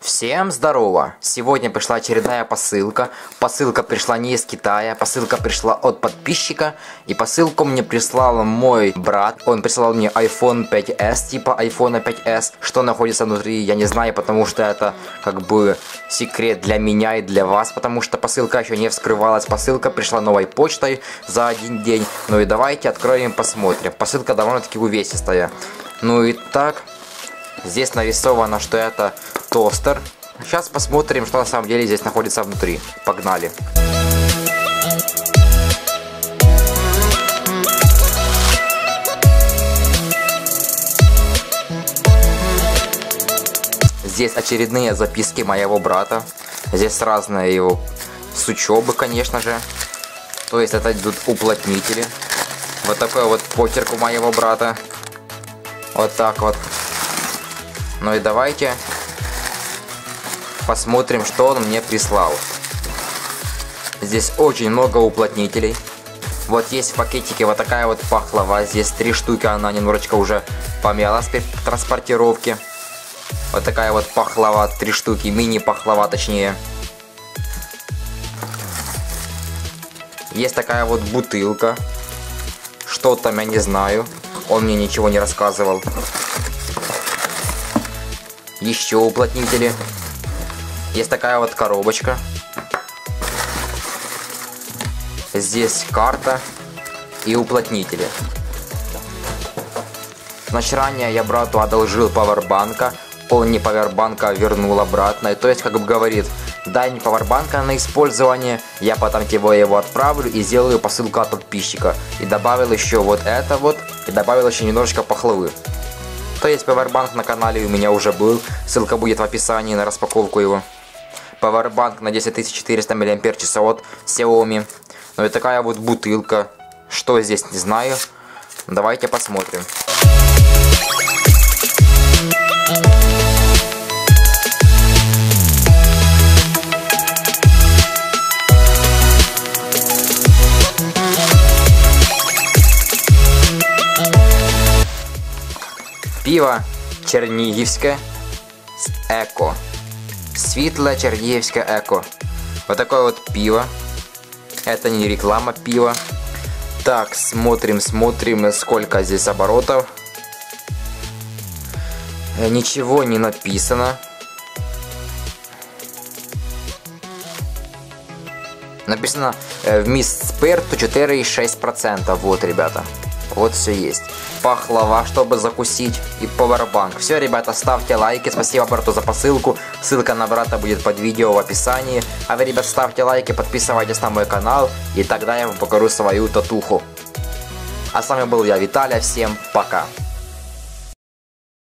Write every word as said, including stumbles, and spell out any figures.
Всем здорово! Сегодня пришла очередная посылка. Посылка пришла не из Китая, посылка пришла от подписчика. И посылку мне прислал мой брат. Он прислал мне айфон пять эс, типа айфона пять эс. Что находится внутри, я не знаю, потому что это как бы секрет для меня и для вас. Потому что посылка еще не вскрывалась. Посылка пришла новой почтой за один день. Ну и давайте откроем и посмотрим. Посылка довольно-таки увесистая. Ну и так, здесь нарисовано, что это тостер. Сейчас посмотрим, что на самом деле здесь находится внутри. Погнали. Здесь очередные записки моего брата. Здесь разные его с учебы, конечно же. То есть это идут уплотнители. Вот такой вот почерк у моего брата. Вот так вот. Ну и давайте посмотрим, что он мне прислал. Здесь очень много уплотнителей. Вот есть в пакетике вот такая вот пахлава. Здесь три штуки, она немножечко уже помялась при транспортировке. Вот такая вот пахлава, три штуки, мини-пахлава точнее. Есть такая вот бутылка. Что там, я не знаю. Он мне ничего не рассказывал. Еще уплотнители. Есть такая вот коробочка. Здесь карта и уплотнители. Значит, ранее я брату одолжил пауэрбанка. Он мне пауэрбанка вернул обратно. И то есть, как бы говорит, дай мне пауэрбанка на использование. Я потом тебе его отправлю и сделаю посылку от подписчика. И добавил еще вот это вот. И добавил еще немножечко пахлавы. То есть пауэрбанк на канале у меня уже был. Ссылка будет в описании на распаковку его. Пауэрбанк на десять тысяч четыреста мАч от Xiaomi. Ну и такая вот бутылка. Что здесь, не знаю. Давайте посмотрим. Пиво Чернігівське Эко. Светлое Чернігівське Эко. Вот такое вот пиво. Это не реклама пива. Так, смотрим, смотрим, сколько здесь оборотов. Ничего не написано. Написано вміст спирту четыре и шесть десятых процента. Вот, ребята. Вот все есть. Пахлава, чтобы закусить, и пауэрбанк. Все, ребята, ставьте лайки. Спасибо брату за посылку. Ссылка на брата будет под видео в описании. А вы, ребят, ставьте лайки, подписывайтесь на мой канал, и тогда я вам покажу свою татуху. А с вами был я, Виталя. Всем пока.